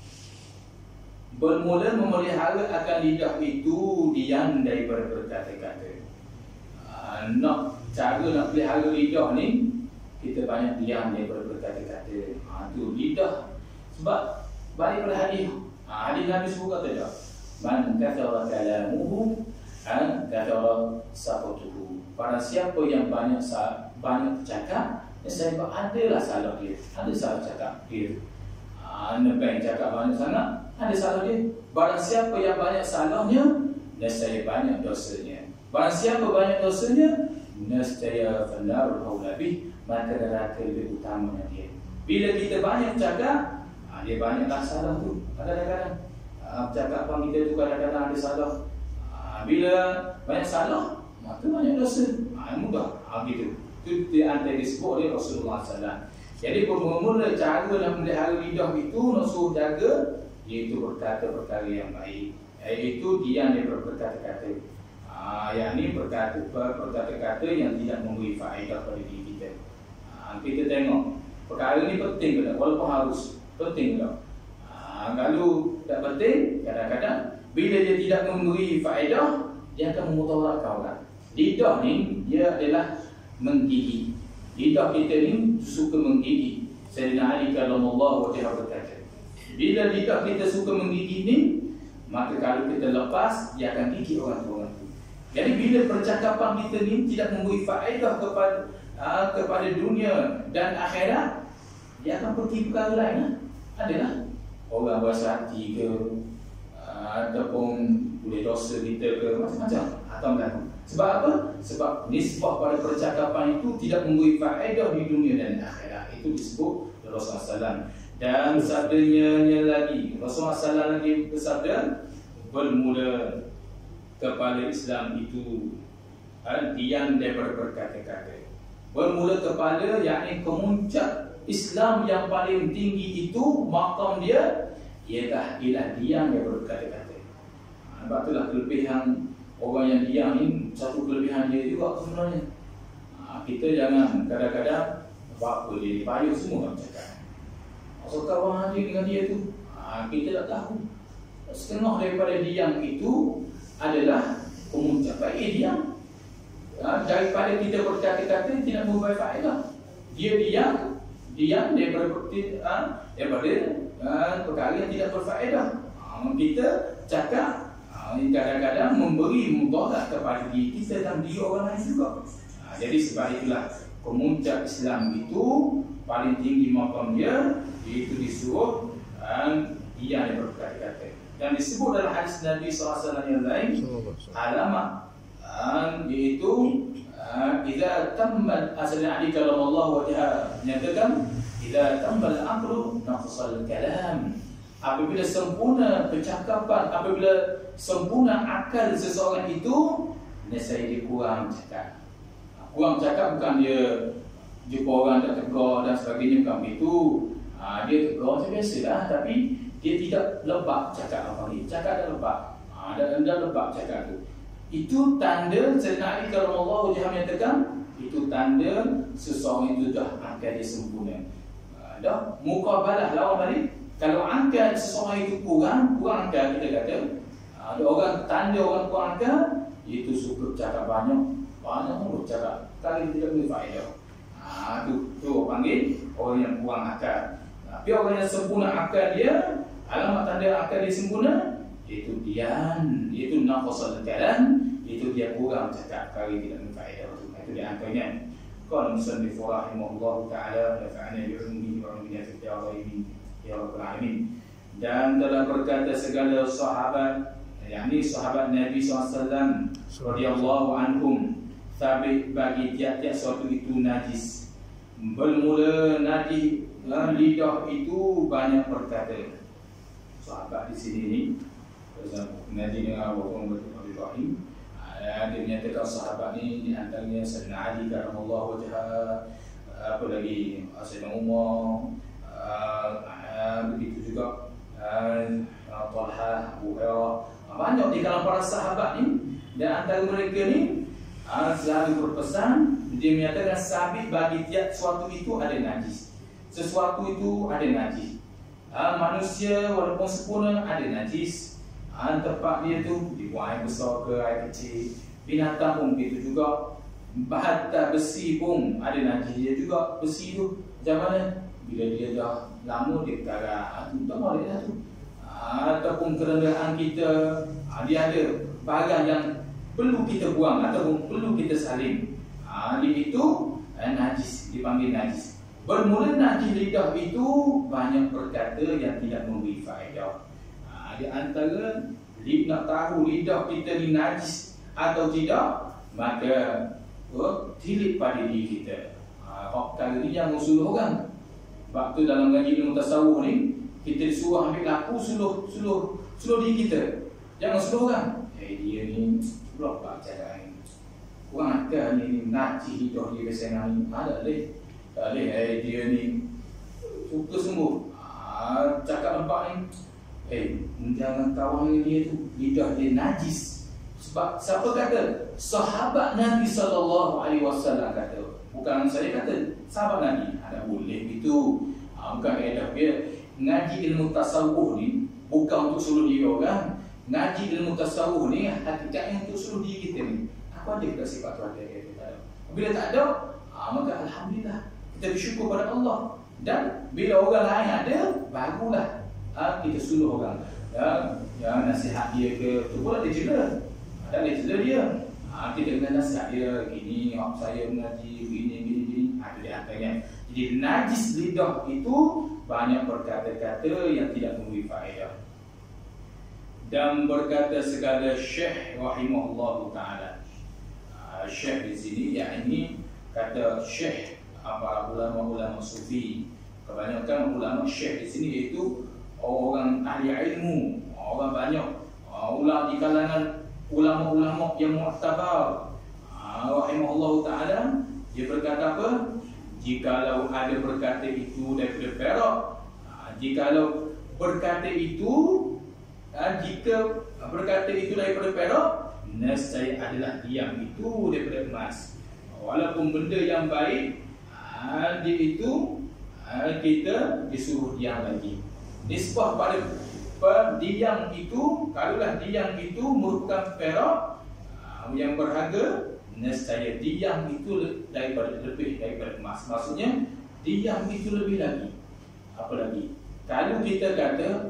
Bermula memelihara akan lidah itu diam daripada berkata-kata. Uh, nak cara nak pelihara lidah ni, kita banyak diam daripada berkata-kata. Ha, tu lidah. Sebab balik pada hadis, ha, hadis Nabi sebut kata dah, man kathara kalamuhu an kathara saqutuhu. Para siapa yang banyak banyak cakap, Saya adalah salah dia, ada salah cakap dia. Ah, Nabi cakap banyak sangat, ada salah dia. Barang siapa yang banyak salahnya, nescaya banyak dosanya. Barang siapa banyak dosanya, nescaya fandarul haula bih, maka neraka lebih utama dia. Bila kita banyak cakap, ah, dia banyaklah salah tu. Kadang-kadang ah, cakapan kita tu kadang-kadang ada salah. Ah, bila banyak salah, maka banyak dosa. Ah, mudah. Ah, gitu. Itu di antara disebut oleh Rasulullah sallallahu alaihi wasallam. Jadi bermula cara nak melihara lidah itu nak suruh jaga, iaitu berkata perkara yang baik, iaitu diam daripada berkata-kata. Ah, yang ni berkata berkata-kata yang tidak memberi faedah pada diri kita. Ah, kita tengok perkara ni penting ke tak? Walaupun harus penting ke tak? Ah, kalau tak penting, kadang-kadang bila dia tidak memberi faedah, dia akan memudaratkan orang. Lidah ni dia adalah menggigit. Lidah kita ni suka menggigit. Sayyidina Ali radhiyallahu anhu berkata, bila lidah kita suka menggigit ni, maka kalau kita lepas, dia akan gigit orang-orang tu. Jadi bila percakapan kita ni tidak memberi faedah kepada uh, kepada dunia dan akhirat, dia akan pergi perkara lain lah. Adalah orang berasa hati ke, uh, ataupun boleh dosa kita ke, macam-macam. Atau enggak. Sebab apa? Sebab nisbah pada percakapan itu tidak memberi faedah di dunia dan akhirat. Itu disebut Rasulullah sallallahu alaihi wasallam. Dan sabdanya lagi, Rasulullah sallallahu alaihi wasallam lagi bersabda, bermula kepala Islam itu diam daripada berkata-kata. Bermula kepala, yakni kemuncak Islam yang paling tinggi itu, makam dia ialah ialah diam daripada berkata-kata. Sebab itulah kelebihan orang yang diam ni, satu kelebihan dia juga sebenarnya. Ha, kita jangan kadang-kadang apa dia dipayung semua orang cakap. Maksud kawan hadir dengan dia tu, ha, kita tak tahu. Setengah daripada diam itu adalah kemuncak baik diam. Ha, daripada kita berkata-kata tidak membawa faedah. Dia diam, diam daripada ha, daripada ha, perkara yang tidak berfaedah. Ha, kita cakap kadang-kadang memberi mudarat kepada diri kita dan diri orang lain juga. Ha, jadi sebab itulah kemuncak Islam itu paling tinggi makam dia, iaitu disuruh um, dia yang berkata-kata. Dan disebut dalam hadis Nabi sallallahu alaihi wasallam yang lain, alamat um, iaitu uh, idza tammal asal Ali kallallahu wajha, menyatakan idza tammal aqlu naqsal kalam. Apabila sempurna percakapan, apabila sempurna akal seseorang itu, nescaya dia kurang cakap. Kurang cakap bukan dia jumpa orang tak tegur dan sebagainya, bukan begitu. Ha, dia tegur macam biasalah, tapi dia tidak lebak cakap apa ni. Cakap dah lebak. Ha, dah, dah lebak cakap tu. Itu tanda Sayyidina Ali radhiyallahu anhu menyatakan, itu tanda seseorang itu dah akal dia sempurna. Ha, dah muqabalah lawan balik. Kalau angka seseorang itu kurang, kurang angka kita kata, ada orang tanda orang kurang angka, itu suka cakap banyak, banyak pun cakap, kali tidak boleh faedah. Ah, tu tu panggil orang yang kurang akal. Tapi orang yang sempurna akal dia, alamat tanda akal dia sempurna, itu diam, itu naqsal kalam, itu dia kurang cakap, kali tidak boleh faedah. Itu dia angkanya. Qala musannif rahimahullah taala, nafa'ana bi'ilmihi wa 'ilmihi fi al-ghaib. Ya Rabbul Alamin. Dan telah berkata segala sahabat, yakni sahabat Nabi sallallahu alaihi wasallam radhiyallahu anhum, sabit bagi tiap-tiap suatu itu najis. Bermula najis lidah itu banyak berkata. Sahabat di sini ni Nabi dengan Abu Bakar Ibrahim, dia menyatakan sahabat ni di antaranya Sayyidina Ali radhiyallahu anhu, apa lagi Sayyidina Umar, Uh, begitu juga uh, Talha, Abu Hurairah, banyak di kalangan para sahabat ni. Dan antara mereka ni uh, selalu berpesan, dia menyatakan sabit bagi tiap sesuatu itu ada najis. Sesuatu itu ada najis. uh, Manusia walaupun sempurna ada najis. uh, Tempat dia tu dibuang air besar ke air kecil. Binatang pun begitu juga. Bahan besi pun ada najis dia juga. Besi tu macam mana? Bila dia dah lama dia karat, itu tak boleh dah tu. Ataupun kerendahan kita, dia ada barang yang perlu kita buang ataupun perlu kita salin. Dia itu najis. dipanggil najis. Bermula najis lidah itu banyak perkata yang tidak memberi faedah. Ha, di antara nak tahu lidah kita ni najis atau tidak, maka oh, tilik pada diri kita. Ha, perkara ni jangan suluh orang. Sebab tu dalam ngaji ilmu tasawuf ni, kita disuruh ambil laku suluh suluh suluh diri kita. Jangan suluh orang. Eh dia ni blok pak cara ni. Kurang akan ni, ni najis lidah dia kesenang ni. Ada leh. Tak boleh, eh, dia ni suka sembuh. Ha, cakap nampak ni, eh, jangan kawan dengan dia tu, lidah dia najis. Sebab siapa kata? Sahabat Nabi sallallahu alaihi wasallam kata. Bukan saya kata, sahabat Nabi. Ada boleh itu. Ha, bukan kaedah dia. Ngaji ilmu tasawuf ni bukan untuk seluruh diri orang. Ngaji ilmu tasawuf ni hakikatnya untuk seluruh diri kita ni. Apa ada kita sifat tu ada? Bila tak ada, ha, maka alhamdulillah. Kita bersyukur pada Allah. Dan bila orang lain ada, barulah ha, kita suruh orang. Ya, ya nasihat dia ke, tu pula dia cela. Tak boleh cela dia. Ha, kita kena nasihat dia, gini, mak saya mengaji, gini, gini, gini. Ha, itu dia akhirnya. Jadi najis lidah itu banyak berkata-kata yang tidak memberi faedah. Dan berkata segala syekh rahimahullah ta'ala. Ha, syekh di sini, yakni kata syekh para ulama-ulama sufi. Kebanyakan ulama syekh di sini iaitu orang ahli ilmu, orang banyak ulama di kalangan ulama-ulama yang mu'tabar. Rahimahullah ta'ala, dia berkata apa? Jikalau ada berkata itu daripada perak, jikalau berkata itu jika berkata itu daripada perak, nescaya adalah diam itu daripada emas. Walaupun benda yang baik, Ha, dia itu ha, kita disuruh diam lagi. Nisbah pada diam itu, kalaulah diam itu merupakan perak ha, yang berharga, nescaya diam itu daripada lebih daripada emas. Maksudnya diam itu lebih lagi. Apa lagi? Kalau kita kata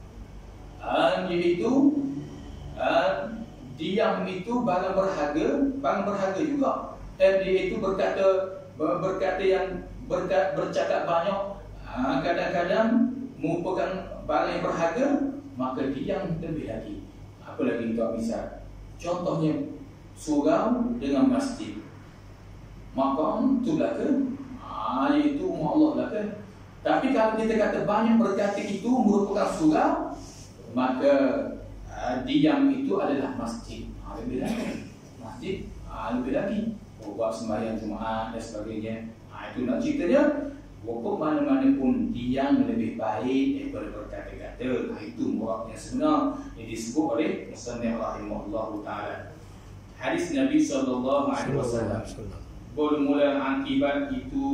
ha, iaitu ha, diam itu barang berharga, barang berharga juga. Eh, dia itu berkata berkata yang berkat, bercakap banyak, kadang-kadang merupakan barang yang berharga, maka diam lebih lagi. Apa lagi kita bisa? Contohnya surau dengan masjid. Makam tu belaka, ha, iaitu rumah Allah belaka. Tapi kalau kita kata banyak berkata itu merupakan surau, maka ha, diam itu adalah masjid. Ha, lebih lagi. Masjid ha, lebih lagi. Buat sembahyang Jumaat dan sebagainya. Ha, itu nak ceritanya. Walaupun mana-mana pun diam lebih baik daripada berkata-kata. Ha, itu murak yang sebenar yang disebut oleh Musannif rahimahullah ta'ala. Hadis Nabi sallallahu alaihi wasallam. Bermula akibat itu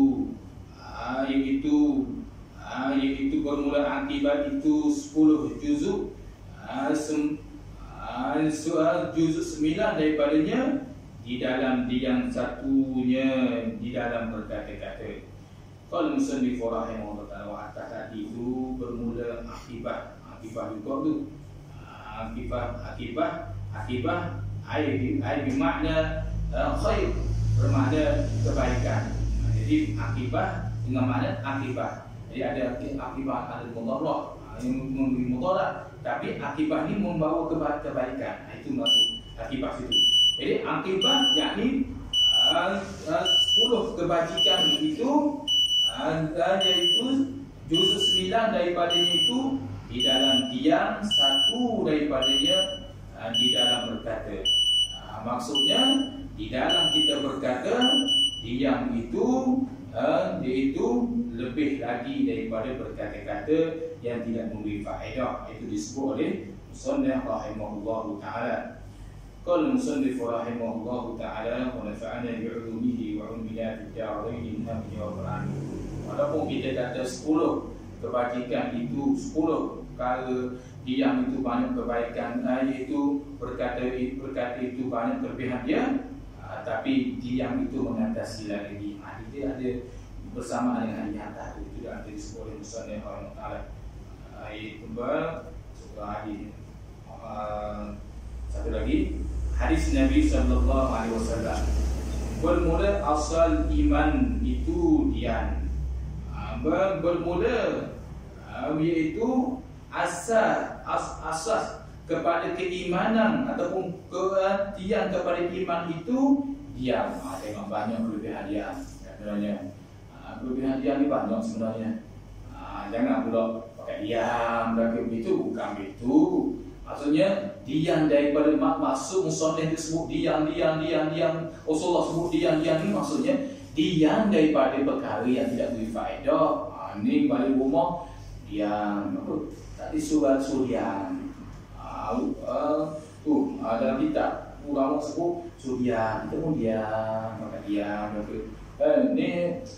ha, iaitu ha, iaitu bermula akibat itu sepuluh juzuk. Ha, sem, ha, juzuk sembilan daripadanya di dalam yang satunya di dalam berkata-kata. Kalau musannif rahimahullah ta'ala atas tadi itu bermula akibat, akibat juga tu. Akibat, akibat, akibat ai ai bermakna uh, khair, bermakna kebaikan. Jadi akibat dengan makna akibat. Jadi ada akibat ada mudarat yang memberi mudarat, tapi akibat ni membawa kebaikan. Itu maksud akibat itu. Jadi akibat yakni uh, uh, sepuluh kebajikan itu uh, iaitu juzuk sembilan daripadanya itu di dalam diam, satu daripadanya uh, di dalam berkata. Uh, maksudnya di dalam kita berkata, diam itu uh, iaitu lebih lagi daripada berkata-kata yang tidak memberi faedah. Itu disebut oleh Musannif rahimahullah ta'ala. Qala musannif rahimahullah ta'ala wa nafa'ana bi'ulumihi wa umina fid darain amin ya rabbal alamin. Walaupun kita kata sepuluh kebajikan itu, sepuluh perkara diam itu banyak kebaikan, iaitu berkata berkata itu banyak kelebihan dia, tapi diam itu mengatasi lagi. Dia ada bersama dengan yang atas itu dan disebut oleh musannif rahimahullah ta'ala. Ayat number surah hadis. Satu lagi hadis Nabi sallallahu alaihi wasallam. bermula asal iman itu dian. Ha, ber, bermula ha, iaitu asas as, asas kepada keimanan ataupun keperhatian kepada iman itu diam. Ha, tengok banyak kelebihan diam sebenarnya. Ha, kelebihan diam ni banyak sebenarnya. Ha, jangan pula pakai diam dan begitu, bukan begitu. Maksudnya diam daripada maksud musannif disebut diam diam diam diam. Rasulullah sebut diam diam ni maksudnya diam daripada perkara yang tidak berfaedah. Ha, ni balik rumah diam apa? Tak disuruh sudian. Ah uh, tu uh, dalam kitab ulama sebut sudian, kita pun diam, maka diam apa. Eh ni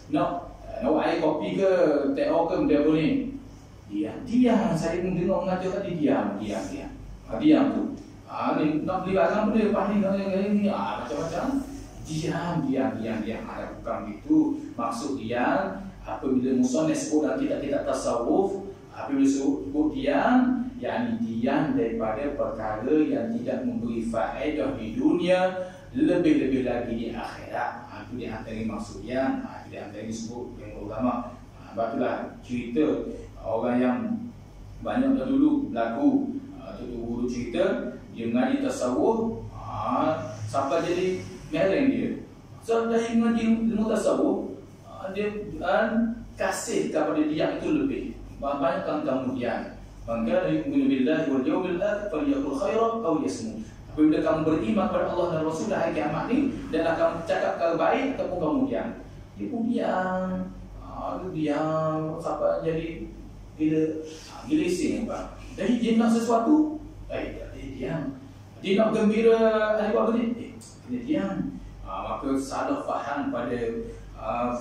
nak nak air kopi ke teh ke benda apa ni? Diam. Diam, saya mendengar mengajar tadi diam, diam, diam. Ha, diam tu. Ah ni nak beli barang benda lepas ni yang ni ah macam-macam. Diam, diam, diam, diam. Ada bukan begitu. Maksud diam apabila musannif sebut dalam kitab-kitab tasawuf, apabila sebut diam, yakni diam daripada perkara yang tidak memberi faedah di dunia, lebih-lebih lagi di akhirat. Ha, itu di antara maksud diam. Ha, itu di antara disebut yang ulama. Ha, itulah cerita orang yang banyak dulu berlaku. Tu guru cerita dia mengaji tasawuf, ha, sampai jadi mereng dia. So dah mengaji ilmu tasawuf, ha, dia uh, kasih kepada dia itu lebih. Banyakkan kemudian. Maka yu'minu billahi wal yawmil akhir falyaqul khairan aw yasmut. Apabila kamu beriman kepada Allah dan Rasul hari kiamat ni dan akan cakap perkara baik ataupun kemudian. Dia pun diam. Ha, dia diam sampai jadi bila gilising apa. Jadi dia nak sesuatu, eh dia diam. Dia nak gembira hari waktu ni, eh dia diam. Ha, maka salah faham pada uh,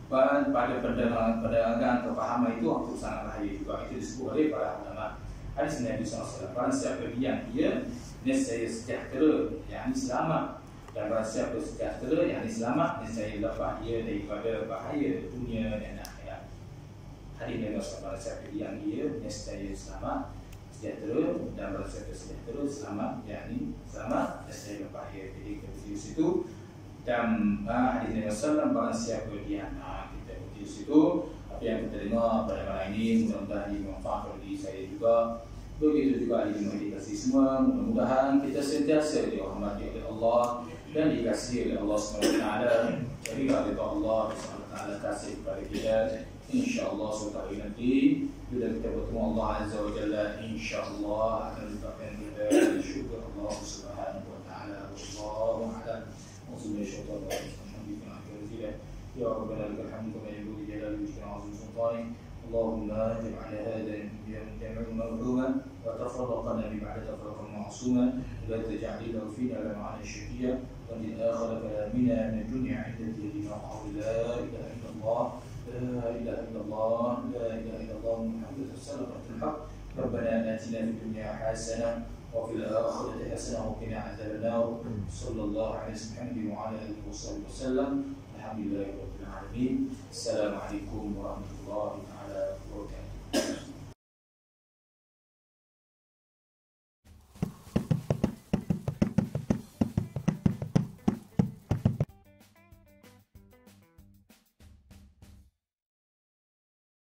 pada pendengaran pendengaran kefahaman itu waktu sangat bahaya juga. Itu disebut oleh para ulama. Hadis Nabi sallallahu alaihi wasallam, barang siapa diam dia nescaya sejahtera, yakni selamat. Dan barang siapa sejahtera, yakni selamat, nescaya lepas dia daripada bahaya dunia dan akhirat. Hadis Nabi sallallahu alaihi wasallam, barang siapa diam dia nescaya selamat, sejahtera, dan barang siapa sejahtera, selamat, yakni selamat, nescaya lepas dia. Jadi di situ dan uh, hadis Nabi sallallahu alaihi wasallam, barang siapa diam, uh, kita di situ apa yang kita dengar pada malam ini mudah-mudahan dimanfaatkan bagi saya juga. Begitu juga ahli meditasi semua, mudah-mudahan kita sentiasa dirahmati oleh Allah dan dikasihi oleh Allah subhanahu wa taala. Jadi kalau Allah subhanahu wa taala kasih kepada kita, insya-Allah suatu hari nanti bila kita bertemu Allah azza wa jalla, insya-Allah akan diberikan kita syukur Allah subhanahu wa taala. Wallahu a'lam. Wassalamualaikum warahmatullahi wabarakatuh. Ya Rabbana lakal hamdu kama yanbaghi li jalali wajhika wa 'azimi sultanik. Allahumma ij'al hadha jam'an marhuman wa tafarraqna bi ba'da tafarruqan ma'suman wa la taj'al lahu fina la ma'ana shaqiyya wa lil akhir kalamina min ad-dunya 'inda dina la ilaha illallah la ilaha illallah la ilaha illallah muhammadur rasulullah al-haq. Rabbana atina fid dunya hasanah wa fil akhirati hasanah wa qina 'adzabannar. Sallallahu alaihi wasallam wa ala alihi wasallam. Alhamdulillahirabbil alamin. Assalamualaikum warahmatullahi wabarakatuh.